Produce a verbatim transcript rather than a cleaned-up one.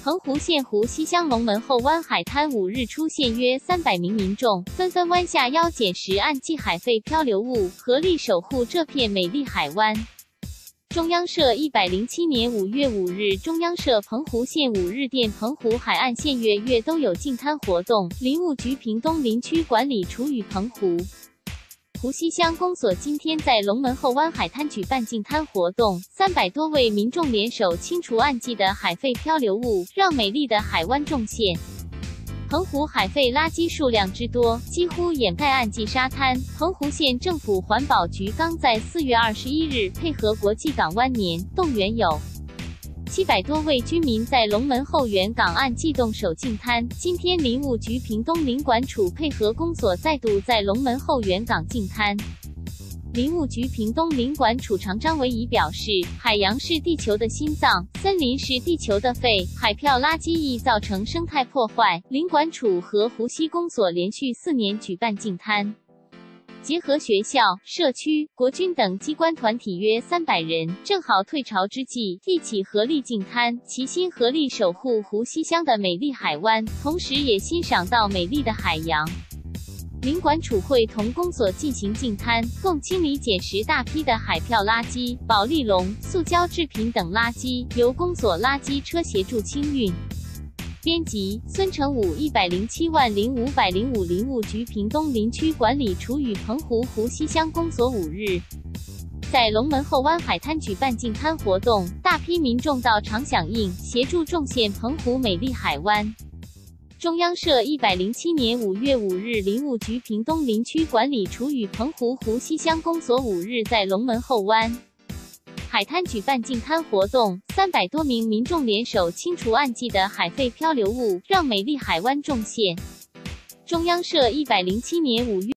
澎湖县湖西乡龙门后湾海滩五日出现约三百名民众，纷纷弯下腰捡拾岸际海废漂流物，合力守护这片美丽海湾。中央社一百零七年五月五日，中央社澎湖县五日电澎湖海岸县月月都有净滩活动，林务局屏东林区管理处与澎湖湖西乡公所今天在龙门后湾海滩举办净滩活动，三百多位民众联手清除岸际的海废漂流物，让美丽的海湾重现。澎湖海废垃圾数量之多，几乎掩盖岸际沙滩。澎湖县政府环保局刚在四月二十一日配合国际港湾年，动员有七百多位居民在龙门后园港岸际动手净滩。今天林务局屏东林管处配合公所再度在龙门后园港净滩。林务局屏东林管处长张维仪表示，海洋是地球的心脏，森林是地球的肺，海漂垃圾易造成生态破坏。林管处和湖西公所连续四年举办净滩，结合学校、社区、国军等机关团体约三百人，正好退潮之际，一起合力净滩，齐心合力守护湖西乡的美丽海湾，同时也欣赏到美丽的海洋。林管处会同公所进行净滩，共清理捡拾大批的海漂垃圾、保丽龙、塑胶制品等垃圾，由公所垃圾车协助清运。编辑：孙成武，一百零七万零五百零五。林务局屏东林区管理处与澎湖湖西乡公所五日在龙门后湾海滩举办净滩活动，大批民众到场响应，协助重现澎湖美丽海湾。中央社一百零七年五月五日，林务局屏东林区管理处与澎湖湖西乡公所五日在龙门后湾海滩举办净滩活动，三百多名民众联手清除岸际的海废漂流物，让美丽海湾重现。中央社一百零七年五月